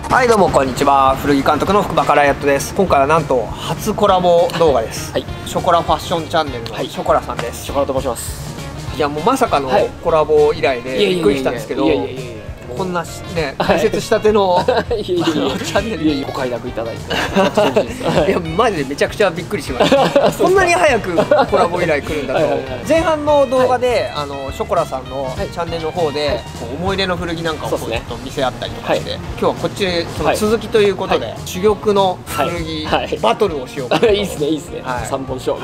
はいどうもこんにちは、古着監督の福場からやっとです。今回はなんと初コラボ動画です。はい、ショコラファッションチャンネルのショコラさんです。 ショコラと申します。 いやもうまさかのコラボ以来でびっくりしたんですけど、こんなね解説したてのチャンネルにご快諾いただいて、 いやマジでめちゃくちゃびっくりしました。こんなに早くコラボ依頼来るんだと。前半の動画でショコラさんのチャンネルの方で思い出の古着なんかをちょっと見せ合ったりとかして、今日はこっちでその続きということで珠玉の古着バトルをしようかなと。 いいですねいいですね。3本勝負。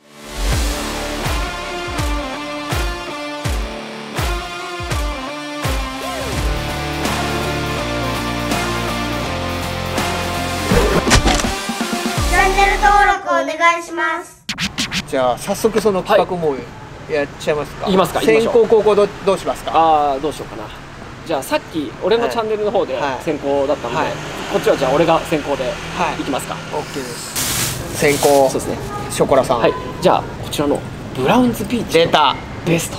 お願いします。 じゃあ早速その企画もうやっちゃいますか。 言いますか。 先行後攻どうしますか。 ああどうしようかな。じゃあさっき俺のチャンネルの方で先行だったので、こっちはじゃあ俺が先行でいきますか。 オッケーです。先行。そうですね。ショコラさん。はい。 じゃあこちらのブラウンズビーチ出たベスト。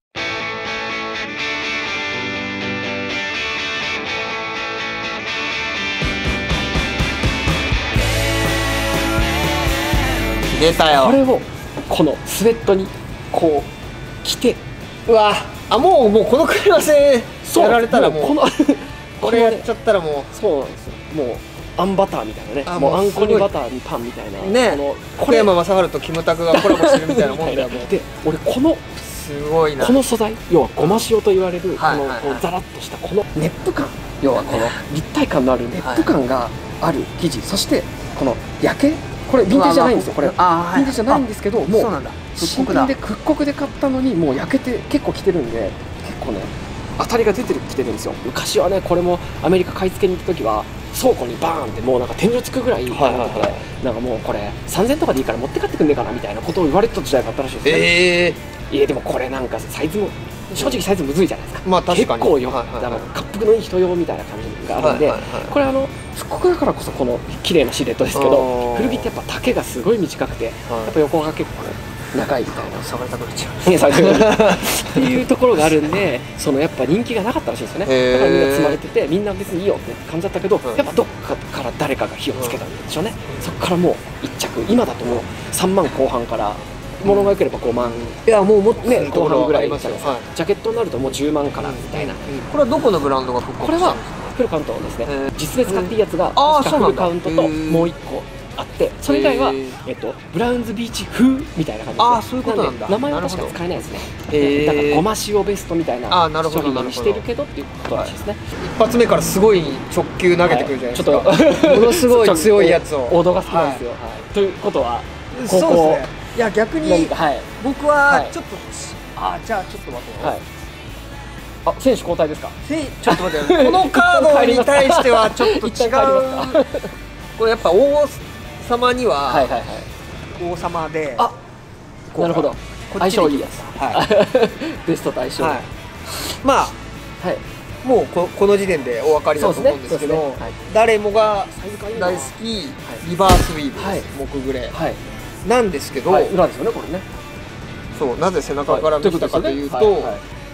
出たよ。 これをこのスウェットにこう着て、 うわあもうこの組み合わせやられたらもうこれやっちゃったらもうそうなんですよ。もうあんバターみたいなね、もうあんこにバターにパンみたいなね、福山雅治とキムタクがコラボしてるみたいなもんだよ。 で俺このすごいな、 この素材、要はごま塩と言われるこのザラッとしたこのネップ感、要はこの立体感のあるネップ感がある生地、そしてこの焼け、これヴィンテージじゃないんですよ。これヴィンテージじゃないんですけど、もう新品で屈曲で買ったのにもう焼けて結構着てるんで、結構ね当たりが出てきてるんですよ。昔はねこれもアメリカ買い付けに行った時は倉庫にバーンってもうなんか天井つくぐらいなんかもうこれ3000とかでいいから持って帰ってくんねえかなみたいなことを言われてた時代があったらしいですね。いやでもこれなんかサイズも正直サイズむずいじゃないですか。まあ確かに結構よ、滑覆のいい人用みたいな感じがあるんで、これ復刻だからこそこの綺麗なシルエットですけど、古着ってやっぱ丈がすごい短くて、やっぱ横が結構長いみたいな、 触りたくなっちゃうっていうところがあるんで、そのやっぱ人気がなかったらしいんですよね。だからみんな積まれてて、みんな別にいいよって感じだったけど、やっぱどっかから誰かが火をつけたんでしょうね。そこからもう一着、今だともう3万後半から物が良ければ5万、いやもうもっとね後半ぐらいじゃないですか。ジャケットになるともう10万からみたいな。 これはどこのブランドが復刻したんですか。 フルカウントですね。実で使っていいやつが確かフルカウントともう1個あって、それ以外はブラウンズビーチ風みたいな感じです。 ああそういうことなんだ。 名前は確か使えないですね。だからごま塩ベストみたいな商品にしてるけどっていうことらしいですね。 一発目からすごい直球投げてくるじゃないですか。ものすごい強いやつを。 王道が好きなんですよ。ということはそうですね。いや逆に僕はちょっとじゃあちょっと待って。 あ、選手交代ですか。 ちょっと待って、このカードに対してはちょっと違う。これやっぱ王様には王様で、 あ、なるほど。相性いいやつ。ベストと相性。 まあもうこの時点でお分かりだと思うんですけど、誰もが大好きリバースウィーブです。木グレーなんですけど、 裏ですよねこれね。 そう、なぜ背中から見たかというと、ちょっとですね、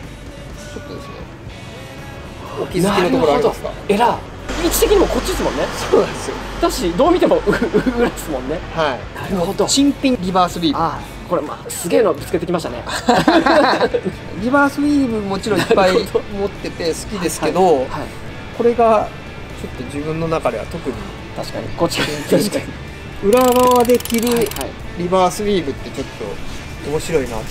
お気づきのところありますか。 位置的にもこっちですもんね。 そうなんですよ。 だしどう見ても裏ですもんね。 はい、なるほど。新品リバースウィーブ、 これすげえのぶつけてきましたね。 リバースウィーブもちろんいっぱい持ってて好きですけど、これがちょっと自分の中では特に確かにこっち裏側で着るリバースウィーブってちょっと面白いなと思って。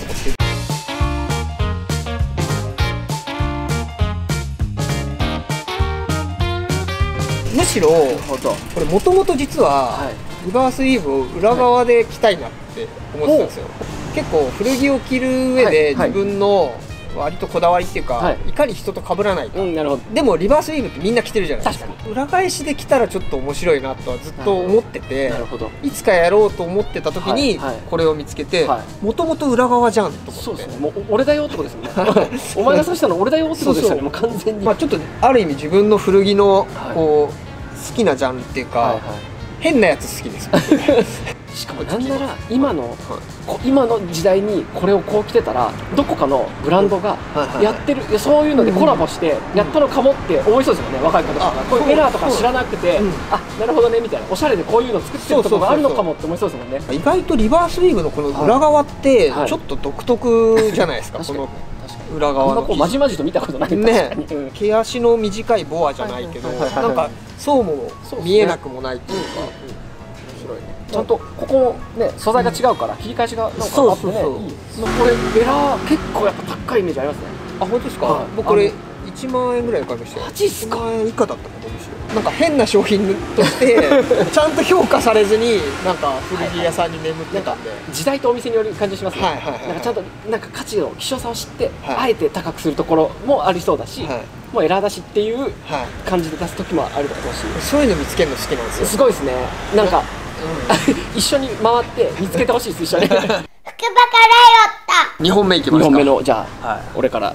むしろこれもともと実はリバースウィーブを裏側で着たいなって思ってたんですよ。結構古着を着る上で自分の割とこだわりっていうか、いかに人と被らないか。でもリバースウィーブってみんな着てるじゃないですか。裏返しで着たらちょっと面白いなとはずっと思ってて、いつかやろうと思ってた時にこれを見つけて、もともと裏側じゃんと思って。 もう俺だよってことですもんね。お前がそうしたの俺だよってことですよね。もう完全にちょっとある意味自分の古着のこう好きなジャンルっていうか、変なやつ好きです。 しかもなんなら今の今の時代にこれをこう着てたらどこかのブランドがやってる、そういうのでコラボしてやったのかもって思いそうですよね、若い子とかこういうエラーとか知らなくて、あ、なるほどねみたいな、おしゃれでこういうの作ってるところがあるのかもって思いそうですもんね。 意外とリバースウィーブのこの裏側ってちょっと独特じゃないですか、この裏側のまじまじと見たことないね。毛足の短いボアじゃないけど、なんかそうも見えなくもないっていうか、面白いね。 ちゃんとここね、素材が違うから切り返しがなんかあってね、これエラー結構やっぱ高いイメージありますね。 あ、本当ですか。僕これ1万円ぐらいで買いましたよ。 マジっすか。 1万円以下だったかと思うし、なんか変な商品としてちゃんと評価されずになんか古着屋さんに眠ってたんで、 時代とお店による感じしますね。なんかちゃんとなんか価値の希少さを知ってあえて高くするところもありそうだし、もうエラー出しっていう感じで出す時もあるだろうし、 そういうの見つけるの好きなんですよ。 すごいですね。なんか一緒に回って見つけてほしいです、一緒に。 福バカラヨッタ。 2本目いきますか。 2本目の、じゃあ俺から。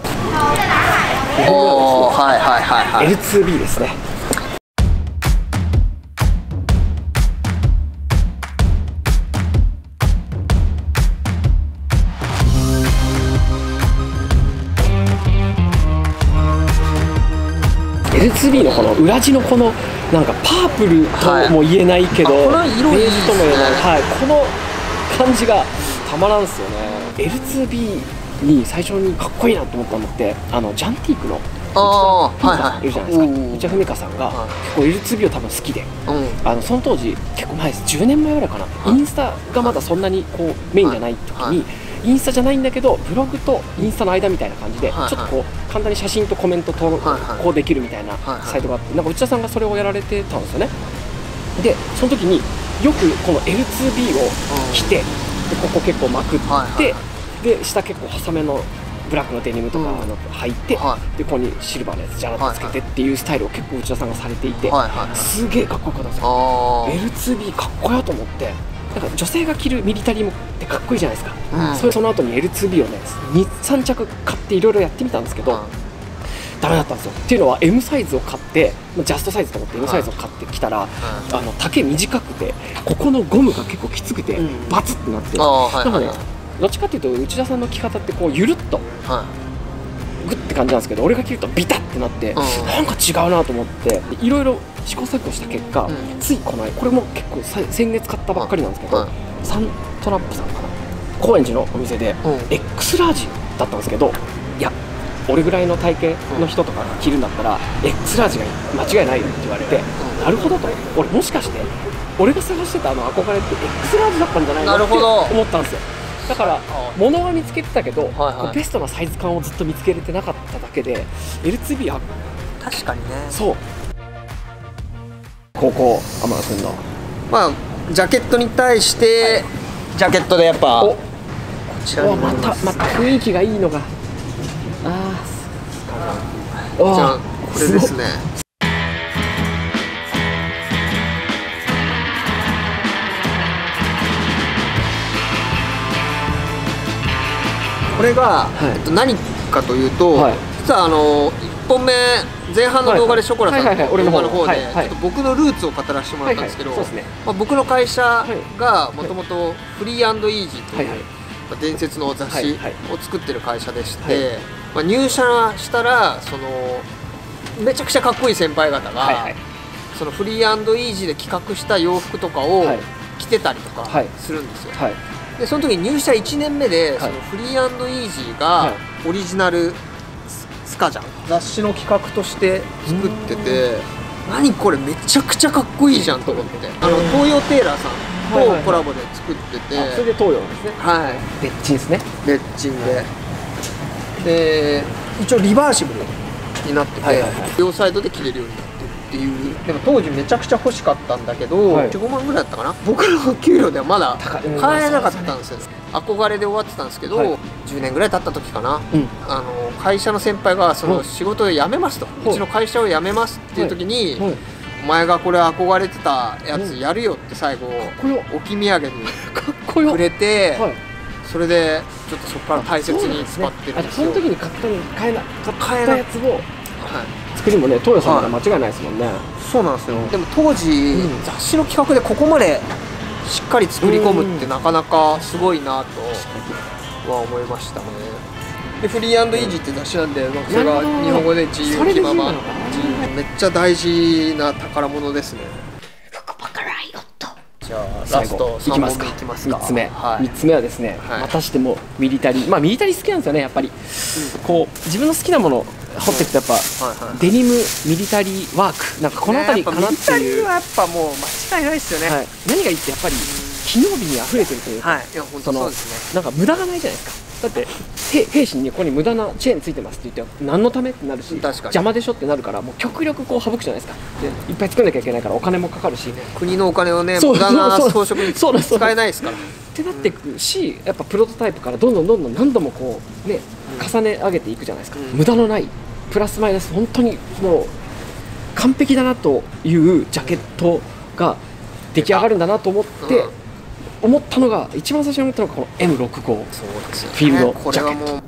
おお、はいはいはいはい。 L2B ですね。L2B のこの裏地のこのなんかパープルとも言えないけど、ベージュとも言えない、この感じがたまらんすよね。L2B に最初にかっこいいなと思ったのってジャンティークの内田さんいるじゃないですか。内田文香さんが結構 L2B を多分好きで、その当時結構前です、10年前ぐらいかな、インスタがまだそんなにこうメインじゃない時に、インスタじゃないんだけどブログとインスタの間みたいな感じでちょっとこう簡単に写真とコメントとこうできるみたいなサイトがあって、なんか内田さんがそれをやられてたんですよね。でその時によくこの L2B を着て、でここ結構まくって、で下結構細めのブラックのデニムとか履いて、でここにシルバーのやつジャラッとつけてっていうスタイルを結構内田さんがされていて、すげえかっこよかったんですよ。L2B かっこよと思って、なんか女性が着るミリタリーもってかっこいいじゃないですか。その後に L2B をね 2,3 着買っていろいろやってみたんですけど、ダメだったんですよ。っていうのは M サイズを買って、ジャストサイズと思って M サイズを買ってきたら、丈短くてここのゴムが結構きつくてバツってなって、なんかね、どっちかっていうと内田さんの着方ってこうゆるっとグッて感じなんですけど、俺が着るとビタッてなって、なんか違うなと思っていろいろ試行錯誤した結果、ついこのこれも結構先月買ったばっかりなんですけど、サントラップさんかな、高円寺のお店で X ラージだったんですけど、いや俺ぐらいの体型の人とかが着るんだったら X ラージが間違いないよって言われて、なるほどと、俺もしかして俺が探してた憧れって X ラージだったんじゃないのって思ったんですよ。だから物は見つけてたけど、ベストなサイズ感をずっと見つけれてなかっただけで L2B は確かにね。 そう高校天野君のまあジャケットに対して、ジャケットでやっぱこちらにまた雰囲気がいいのが、 じゃあこれですね。これが、何かというと、実は1本目前半の動画でショコラさんの動画の方でちょっと僕のルーツを語らせてもらったんですけど、僕の会社がもともとフリー&イージーという伝説の雑誌を作ってる会社でして、入社したらそのめちゃくちゃかっこいい先輩方がそのフリー&イージーで企画した洋服とかを着てたりとかするんですよ。でその時に入社1年目でそのフリー&イージーがオリジナルスカジャン雑誌の企画として作ってて、何これめちゃくちゃかっこいいじゃんと思って、東洋テーラーさんとコラボで作ってて、 それで東洋ですね。レッチンですね。 レッチンで一応リバーシブルになってて、両サイドで着れるようになってるっていう。でも当時めちゃくちゃ欲しかったんだけど、15万ぐらいだったかな。僕の給料ではまだ買えなかったんですよ。憧れで終わってたんですけど、10年ぐらい経った時かな、会社の先輩がその仕事を辞めますと、うちの会社を辞めますっていう時に、お前がこれ憧れてたやつやるよって最後置き土産にくれて、それでちょっとそこから大切に使ってるんですよ。 その時に買ったやつを作りもね、東洋さんなら間違いないですもんね。 そうなんですよ。でも当時雑誌の企画でここまでしっかり作り込むってなかなかすごいなとは思いましたね。でフリー&イージーって雑誌なんで、まあ、それが日本語で自由気まま、めっちゃ大事な宝物ですね。じゃあラスト3本目いきますか。 3つ目はですね、またしてもミリタリー、ミリタリー好きなんですよね、やっぱり。こう自分の好きなものを掘っていくと、やっぱデニムミリタリーワーク、なんかこの辺りかなっていう。ミリタリーはやっぱもう間違いないですよね。何がいいってやっぱり機能美に溢れてるというか、そのなんか無駄がないじゃないですか。だって兵士にここに無駄なチェーンついてますって言って何のためってなるし、邪魔でしょってなるから、もう極力こう省くじゃないですか。でいっぱい作んなきゃいけないからお金もかかるし、 国のお金をね無駄な装飾に使えないですからってなっていくし、やっぱプロトタイプからどんどん何度もこうね重ね上げていくじゃないですか。無駄のないプラスマイナス本当にもう完璧だなというジャケットが出来上がるんだなと思って思ったのが、一番最初に思ったのがこの M65 フィールドジャケット。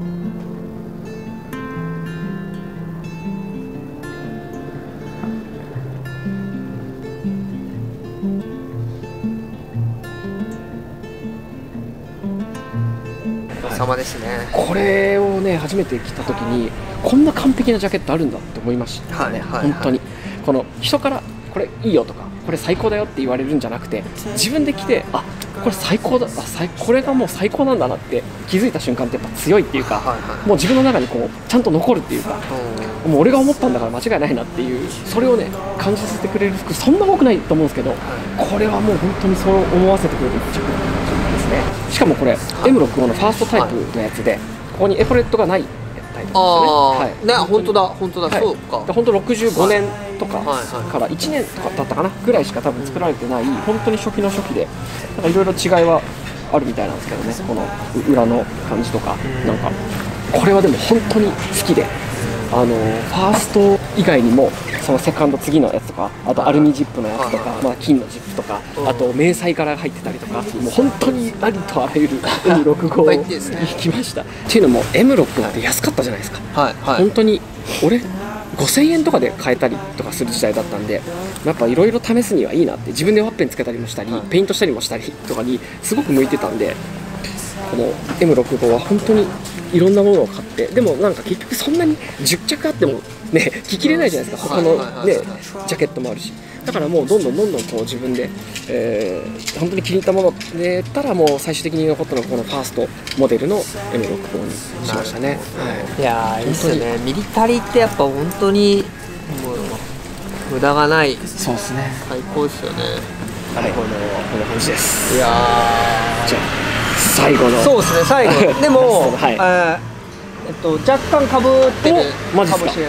様ですね。 これをね初めて着た時にこんな完璧なジャケットあるんだって思いましたね。本当にこの人からこれいいよとかこれ最高だよって言われるんじゃなくて、自分で着てこれ最高だ、これがもう最高なんだなって気づいた瞬間ってやっぱ強いっていうか、もう自分の中にこうちゃんと残るっていうか、もう俺が思ったんだから間違いないなっていう、それをね感じさせてくれる服そんな多くないと思うんですけど、これはもう本当にそう思わせてくれるジャケットですね。しかもこれ M65 のファーストタイプのやつで、ここにエポレットがないタイプですよね。 ね、本当だそうか。 本当65年とかから1年とかだったかなぐらいしか多分作られてない、本当に初期の初期で、なんかいろいろ違いはあるみたいなんですけどね、この裏の感じとか、なんかこれはでも本当に好きで、ファースト以外にもそのセカンド次のやつとか、あとアルミジップのやつとか、金のジップとか、あと迷彩柄が入ってたりとか、もう本当にありとあらゆる M65 を引きました。っていうのも M65 って安かったじゃないですか。本当に俺5000円とかで買えたりとかする時代だったんで、やっぱいろいろ試すにはいいなって、自分でワッペンつけたりもしたり、ペイントしたりもしたりとかにすごく向いてたんで、この M65 は本当にいろんなものを買って、でもなんか結局そんなに10着あってもね着きれないじゃないですか。他のねジャケットもあるし、だからもうどんどんこう自分で、本当に気に入ったもので言ったら、もう最終的に残ったのがこのファーストモデルの M65 にしましたね。 いやーいいっすね。ミリタリーってやっぱ本当にもう無駄がない。 そうですね。 最高ですよね。 こんな感じです。 いやーじゃあ最後の、 そうですね、最後でも若干かぶってるかもしれないです。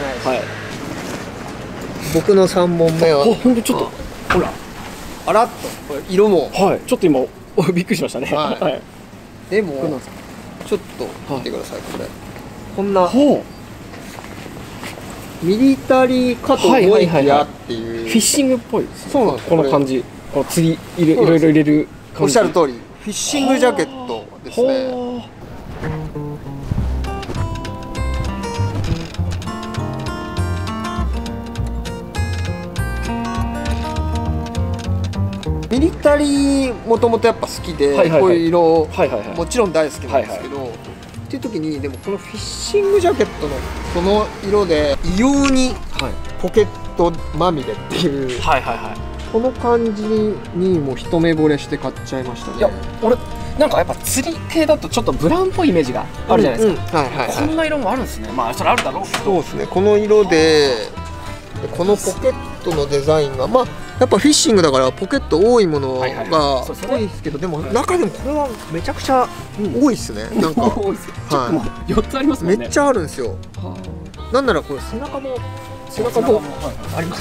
僕の3本目はほんとちょっとほらあらっと色もちょっと今びっくりしましたね。 でもちょっと見てください。こんなミリタリーかと思いきやっていう、 フィッシングっぽい。 そうなんです。 この感じ、この釣りいろいろ入れる感じ。 おっしゃる通りフィッシングジャケットですね。ミリタリーもともとやっぱ好きで、こういう色もちろん大好きなんですけど、っていう時にでもこのフィッシングジャケットのこの色で異様にポケットまみれっていう、この感じにもう一目惚れして買っちゃいましたね。 いや俺なんかやっぱ釣り系だとちょっとブラウンっぽいイメージがあるじゃないですか。こんな色もあるんですね。まあそれあるだろうけど、 そうですね。この色でこのポケットのデザインがやっぱフィッシングだからポケット多いものが多いですけど、でも中でもこれはめちゃくちゃ多いですね。なんか 4つありますもんね。 めっちゃあるんですよ。なんならこれ背中もあります。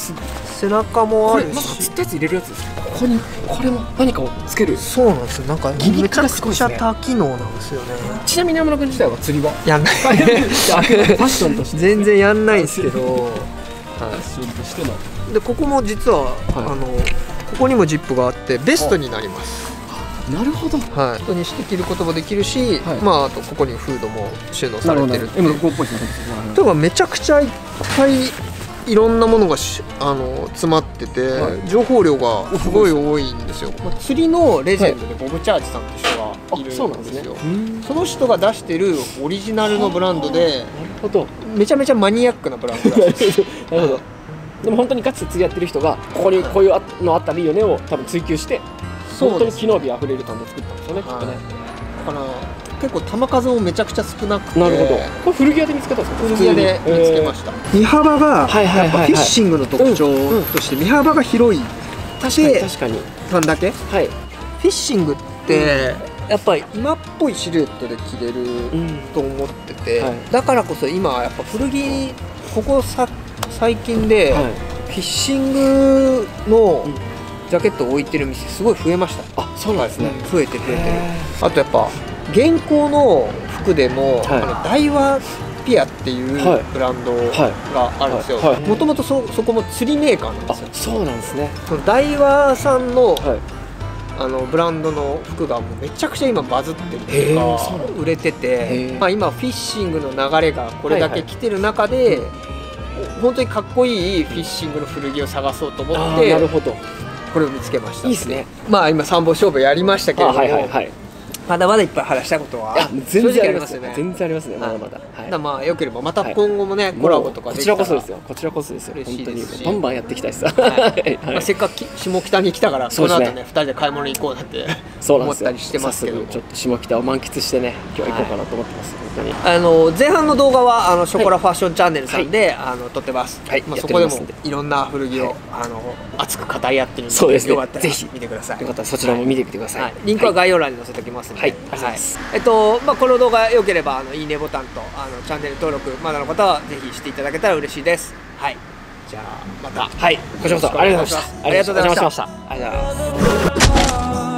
背中もあるし、 なんか釣ったやつ入れるやつです。ここにこれも何かをつける。 そうなんですよ。なんかめちゃくちゃ多機能なんですよね。 ちなみに山田君自体は釣りはやんない。ファッションとして全然やんないんですけど、ファッションとしてのでここも実はここにもジップがあってベストになります。 なるほど。 人にして着ることもできるし、あとここにフードも収納されてるっていう。 M65 っぽいですね。 例えばめちゃくちゃいっぱいいろんなものが詰まってて、情報量がすごい多いんですよ。釣りのレジェンドでボブ・チャージさんって人がいるんですよ。その人が出してるオリジナルのブランドで、めちゃめちゃマニアックなブランドなんです。 なるほど。でも本当にガチで釣りやってる人がここにこういうのあったらいいよねを多分追求して、本当に機能美あふれる単で作ったんですよね、きっとね。 だから結構球数もめちゃくちゃ少なくて。 なるほど。これ古着屋で見つけたんですか？ 古着屋で見つけました。身幅がやっぱフィッシングの特徴として身幅が広い。 確かに確かに。 たんだけ。はい。フィッシングってやっぱり今っぽいシルエットで着れると思ってて、だからこそ今やっぱ古着ここ最近でフィッシングのジャケットを置いてる店すごい増えました。 あ、そうなんですね。 増えてる。あとやっぱ現行の服でもダイワピアっていうブランドがあるんですよ。もともとそこも釣りメーカーなんですよ。 そうなんですね。 そのダイワさんのブランドの服がもうめちゃくちゃ今バズってるというか売れてて、今フィッシングの流れがこれだけ来てる中で本当にかっこいいフィッシングの古着を探そうと思って、これを見つけました。 いいですね。 まあ今3本勝負やりましたけれども、まだまだいっぱい話したことは全然ありますよね。全然ありますね。まだまだ。 まあよければまた今後もねコラボとかできたら、 こちらこそですよ。こちらこそですよ。 嬉しいですし、 バンバンやっていきたいです。 せっかく下北に来たからこの後ね2人で買い物に行こうなんて思ったりしてますけど、 ちょっと下北を満喫してね今日は行こうかなと思ってます。本当に前半の動画はショコラファッションチャンネルさんで撮ってます。そこでもいろんな古着を熱く語り合ってるのでよかったらぜひ見てください。 よかったらそちらも見てみてください。 リンクは概要欄に載せておきますので。この動画良ければいいねボタンとチャンネル登録まだの方はぜひしていただけたら嬉しいです。はい、じゃあまた。 はい、こちらこそありがとうございました。 ありがとうございました。 ありがとうございました。